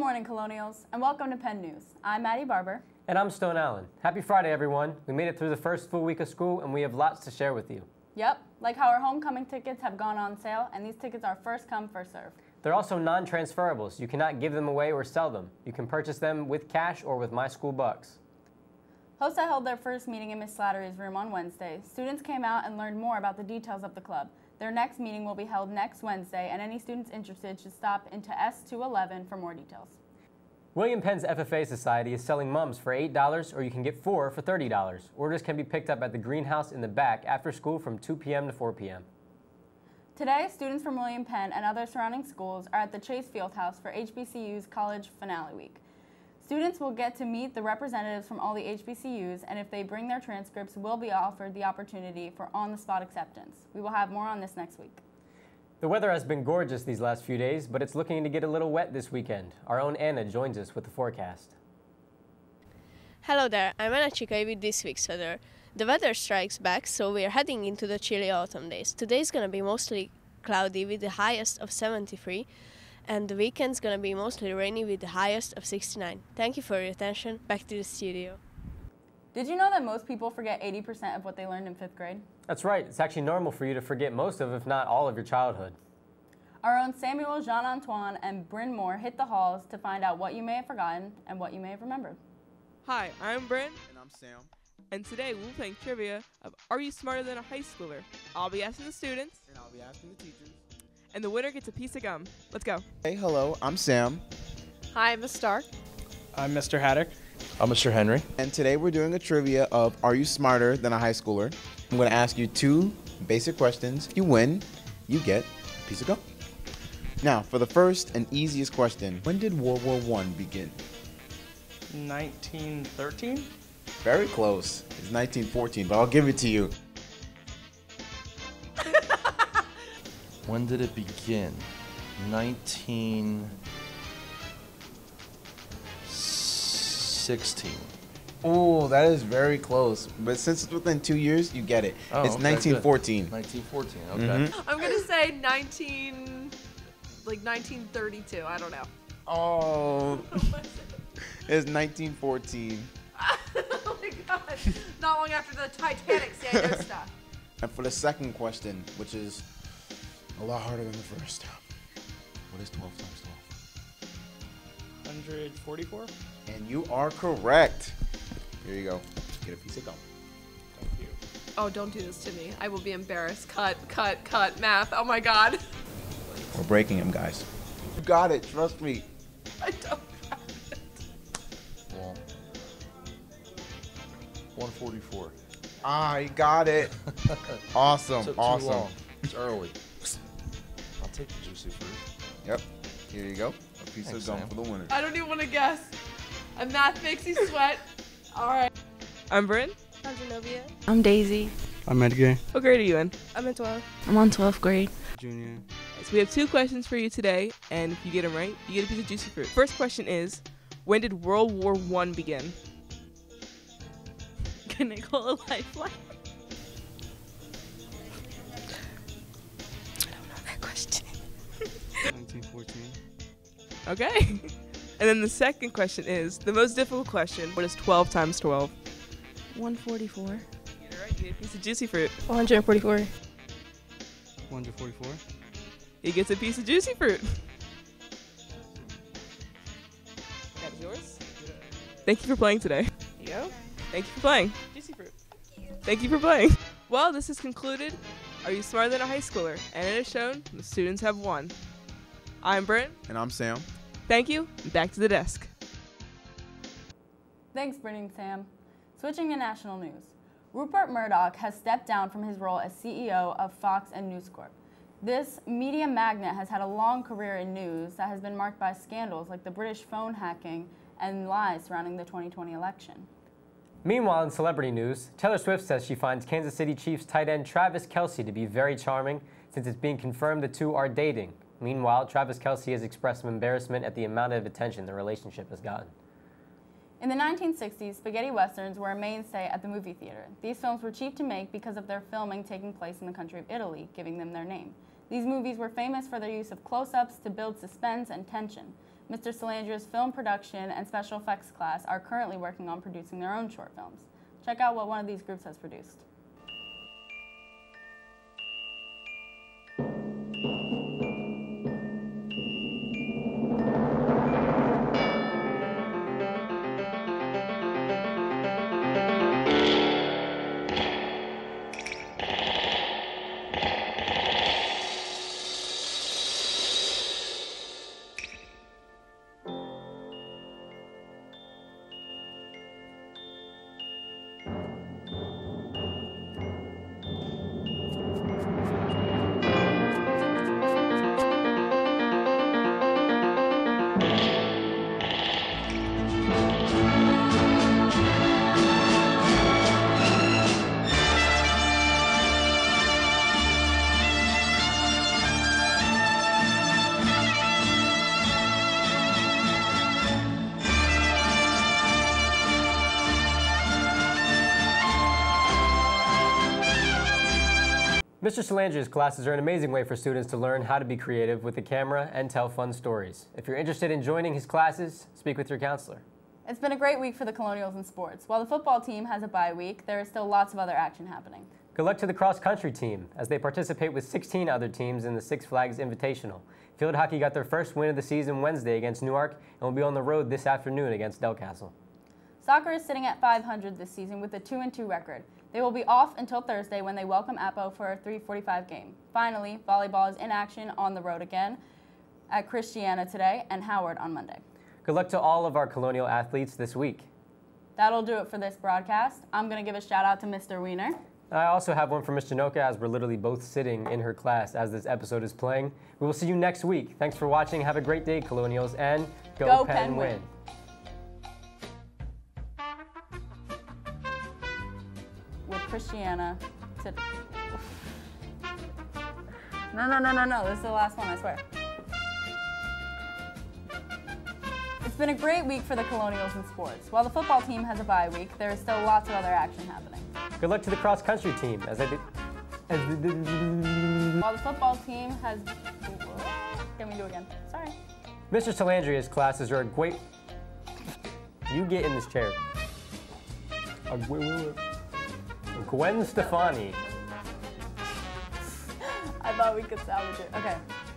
morning, Colonials, and welcome to Penn News. I'm Maddie Barber. And I'm Stone Allen. Happy Friday, everyone. We made it through the first full week of school, and we have lots to share with you. Yep, like how our homecoming tickets have gone on sale, and these tickets are first come, first serve. They're also non-transferables. You cannot give them away or sell them. You can purchase them with cash or with My School Bucks. HOSA held their first meeting in Miss Slattery's room on Wednesday. Students came out and learned more about the details of the club. Their next meeting will be held next Wednesday, and any students interested should stop into S211 for more details. William Penn's FFA Society is selling mums for $8, or you can get 4 for $30. Orders can be picked up at the greenhouse in the back after school from 2 p.m. to 4 p.m. Today, students from William Penn and other surrounding schools are at the Chase Fieldhouse for HBCU's College Finale Week. Students will get to meet the representatives from all the HBCUs, and if they bring their transcripts, will be offered the opportunity for on-the-spot acceptance. We will have more on this next week. The weather has been gorgeous these last few days, but it's looking to get a little wet this weekend. Our own Anna joins us with the forecast. Hello there, I'm Anna Chikai with this week's weather. The weather strikes back, so we are heading into the chilly autumn days. Today's gonna be mostly cloudy with the highest of 73, and the weekend's gonna be mostly rainy with the highest of 69. Thank you for your attention. Back to the studio. Did you know that most people forget 80% of what they learned in 5th grade? That's right. It's actually normal for you to forget most of, if not all of your childhood. Our own Samuel Jean-Antoine and Bryn Moore hit the halls to find out what you may have forgotten and what you may have remembered. Hi, I'm Bryn. And I'm Sam. And today we'll be playing trivia of Are You Smarter Than a High Schooler? I'll be asking the students. And I'll be asking the teachers. And the winner gets a piece of gum. Let's go. Hey, hello, I'm Sam. Hi, I'm Miss Stark. I'm Mr. Haddock. I'm Mr. Henry. And today we're doing a trivia of Are You Smarter Than a High Schooler? I'm going to ask you 2 basic questions. If you win, you get a piece of gum. Now, for the first and easiest question, when did World War I begin? 1913? Very close. It's 1914, but I'll give it to you. When did it begin? 1916. Oh, that is very close. But since it's within 2 years, you get it. Oh, it's okay, 1914. Good. 1914, okay. I'm gonna say 1932. I don't know. Oh, it's 1914. Oh my god! Not long after the Titanic sank and stuff. And for the second question, which is a lot harder than the first, what is 12 times 144? 12? And you are correct. Here you go. Get a piece of gum. Thank you. Oh, don't do this to me. I will be embarrassed. Cut. Math. Oh my god. We're breaking him, guys. You got it. Trust me. I don't have it. Well, 144. Ah, you got it. Awesome. Took Awesome. too long. It's early. I'll take the juicy fruit. Yep. Here you go. A piece Thanks, of gum Sam. for the winner. I don't even want to guess. And math makes you sweat. All right. I'm Bryn. I'm Zenobia. I'm Daisy. I'm Edgar. What grade are you in? I'm in 12. I'm on 12th grade. Junior. So we have 2 questions for you today, and if you get them right, you get a piece of juicy fruit. First question is, when did World War I begin? Can I call a lifeline? I don't know that question. 1914. Okay. And then the second question is, the most difficult question, what is 12 times 12? 144. You get it right, you get a piece of juicy fruit. 144. 144. He gets a piece of juicy fruit. That is yours. Thank you for playing today. You go. Thank you for playing. Juicy fruit. Thank you for playing. Well, this is concluded. Are You Smarter Than a High Schooler? And it is shown the students have won. I'm Bryn. And I'm Sam. Thank you. And back to the desk. Thanks, Bryn and Sam. Switching to national news. Rupert Murdoch has stepped down from his role as CEO of Fox and News Corp. This media magnate has had a long career in news that has been marked by scandals like the British phone hacking and lies surrounding the 2020 election. Meanwhile, in celebrity news, Taylor Swift says she finds Kansas City Chiefs tight end Travis Kelce to be very charming since it's being confirmed the two are dating. Meanwhile, Travis Kelce has expressed some embarrassment at the amount of attention the relationship has gotten. In the 1960s, spaghetti westerns were a mainstay at the movie theater. These films were cheap to make because of their filming taking place in the country of Italy, giving them their name. These movies were famous for their use of close-ups to build suspense and tension. Mr. Salandria's film production and special effects class are currently working on producing their own short films. Check out what one of these groups has produced. Mr. Salandria's classes are an amazing way for students to learn how to be creative with the camera and tell fun stories. If you're interested in joining his classes, speak with your counselor. It's been a great week for the Colonials in sports. While the football team has a bye week, there is still lots of other action happening. Good luck to the cross-country team as they participate with 16 other teams in the Six Flags Invitational. Field hockey got their first win of the season Wednesday against Newark and will be on the road this afternoon against Delcastle. Soccer is sitting at .500 this season with a 2-2 record. They will be off until Thursday when they welcome Apo for a 3:45 game. Finally, volleyball is in action on the road again at Christiana today and Howard on Monday. Good luck to all of our Colonial athletes this week. That'll do it for this broadcast. I'm going to give a shout out to Mr. Wiener. I also have one for Ms. Janoka as we're literally both sitting in her class as this episode is playing. We will see you next week. Thanks for watching. Have a great day, Colonials, and go Penn win. With Christiana to... No. This is the last one, I swear. It's been a great week for the Colonials in sports. While the football team has a bye week, there is still lots of other action happening. Good luck to the cross-country team as While the football team has... Can we do it again? Sorry. Mr. Salandria's classes are a great... You get in this chair. Gwen Stefani. I thought we could salvage it. Okay.